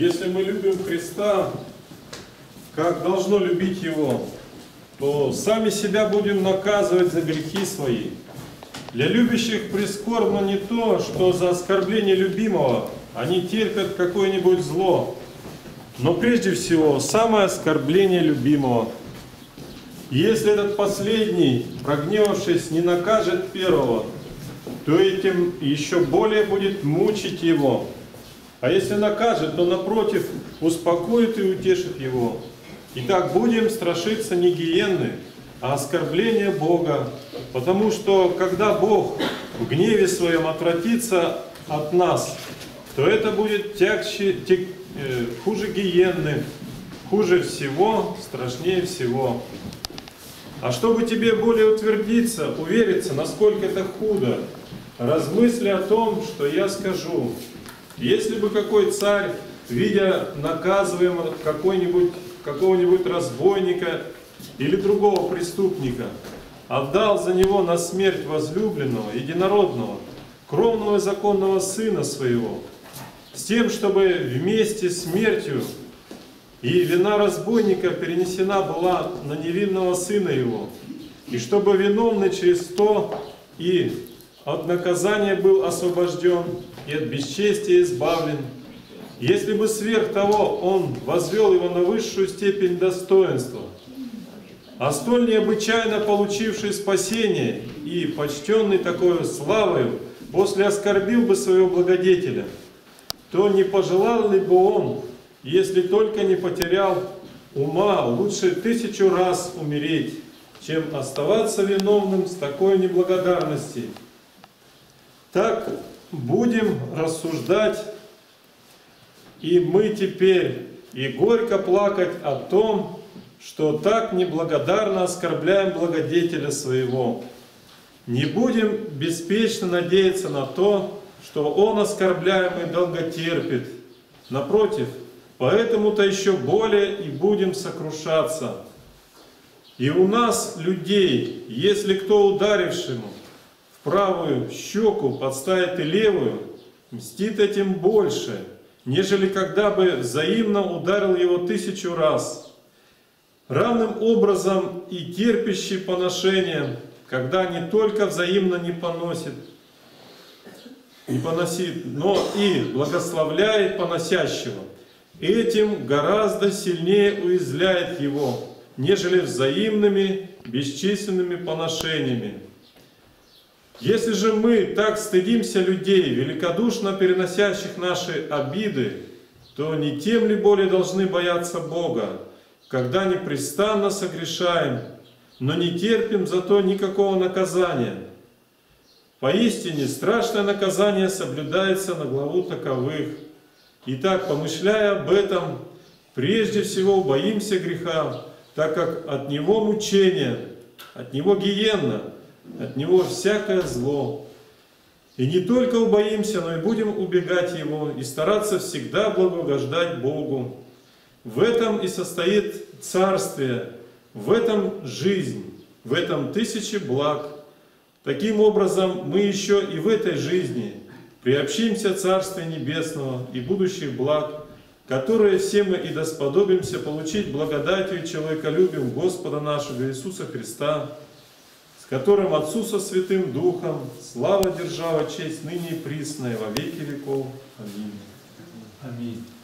Если мы любим Христа, как должно любить Его, то сами себя будем наказывать за грехи свои. Для любящих прискорбно не то, что за оскорбление любимого они терпят какое-нибудь зло, но прежде всего самое оскорбление любимого. И если этот последний, прогневавшись, не накажет первого, то этим еще более будет мучить его. А если накажет, то напротив успокоит и утешит его. Итак, будем страшиться не гиенны, а оскорбления Бога, потому что когда Бог в гневе своем отвратится от нас, то это будет хуже гиенны, хуже всего, страшнее всего. А чтобы тебе более утвердиться, увериться, насколько это худо, размысли о том, что я скажу. Если бы какой царь, видя наказываемого какого-нибудь разбойника или другого преступника, отдал за него на смерть возлюбленного, единородного, кровного и законного сына своего, с тем, чтобы вместе с смертью и вина разбойника перенесена была на невинного сына его, и чтобы виновный через то и от наказания был освобожден, и от бесчестия избавлен, если бы сверх того он возвел его на высшую степень достоинства, а столь необычайно получивший спасение и почтенный такой славою, после оскорбил бы своего благодетеля, то не пожелал ли бы он, если только не потерял ума, лучше 1000 раз умереть, чем оставаться виновным с такой неблагодарностью? Так будем рассуждать и мы теперь, и горько плакать о том, что так неблагодарно оскорбляем благодетеля своего. Не будем беспечно надеяться на то, что он, оскорбляемый, долготерпит. Напротив, поэтому-то еще более и будем сокрушаться. И у нас, людей, если кто ударившему в правую щеку подставит и левую, мстит этим больше, нежели когда бы взаимно ударил его 1000 раз. Равным образом и терпящий поношение, когда не только взаимно не поносит, но и благословляет поносящего, этим гораздо сильнее уязвляет его, нежели взаимными бесчисленными поношениями. Если же мы так стыдимся людей, великодушно переносящих наши обиды, то не тем ли более должны бояться Бога, когда непрестанно согрешаем, но не терпим зато никакого наказания? Поистине, страшное наказание соблюдается на главу таковых. Итак, помышляя об этом, прежде всего боимся греха, так как от него мучение, от него гиенна, от него всякое зло. И не только убоимся, но и будем убегать его и стараться всегда благоугождать Богу. В этом и состоит царствие, в этом жизнь, в этом 1000 благ. Таким образом, мы еще и в этой жизни приобщимся Царствия Небесного и будущих благ, которые все мы и досподобимся получить благодатью и человеколюбием Господа нашего Иисуса Христа, с которым Отцу со Святым Духом слава, держава, честь ныне и присно и во веки веков. Аминь. Аминь.